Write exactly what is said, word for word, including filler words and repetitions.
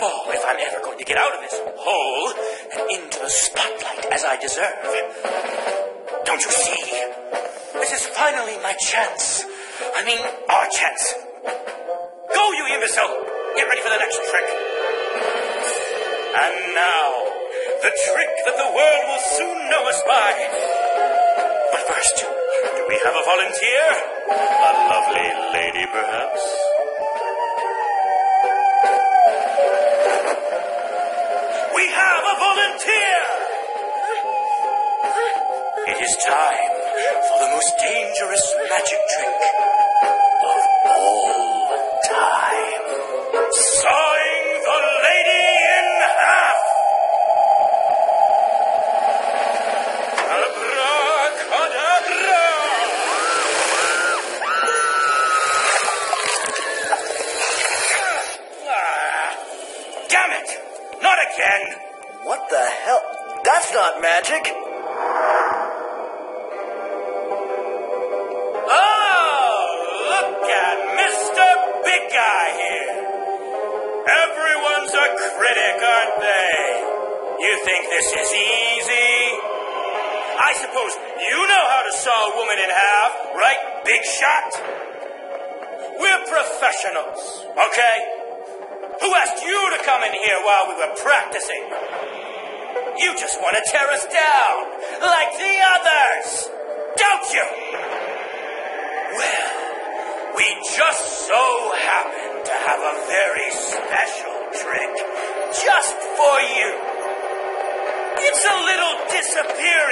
Oh, if I'm ever going to get out of this hole and into the spotlight as I deserve. Don't you see? This is finally my chance. I mean, our chance. Go, you imbecile! Get ready for the next trick. And now, the trick that the world will soon know us by. But first, do we have a volunteer? A lovely lady, perhaps? We have a volunteer! It is time for the most dangerous magic trick of all time. Sawing the lady in half! Abracadabra! Ah, damn it! Not again! What the hell? That's not magic! Oh, look at Mister Big Guy here. Everyone's a critic, aren't they? You think this is easy? I suppose you know how to saw a woman in half, right, Big Shot? We're professionals, okay? Who asked you to come in here while we were practicing? You just want to tear us down, like the others, don't you? Well, we just so happen to have a very special trick just for you. It's a little disappear